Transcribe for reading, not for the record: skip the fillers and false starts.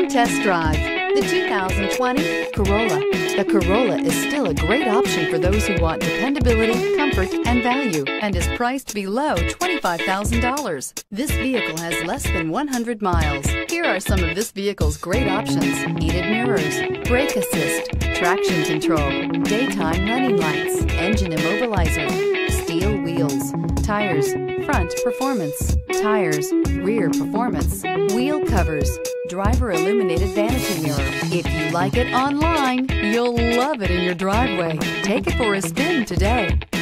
test drive the 2020 Corolla. The Corolla is still a great option for those who want dependability, comfort, and value, and is priced below $25,000. This vehicle has less than 100 miles. Here are some of this vehicle's great options: heated mirrors, brake assist, traction control, daytime running lights, engine immobilizer, steel wheels, tires, front performance, tires, rear performance, wheel covers, driver illuminated vanity mirror. If you like it online, you'll love it in your driveway. Take it for a spin today.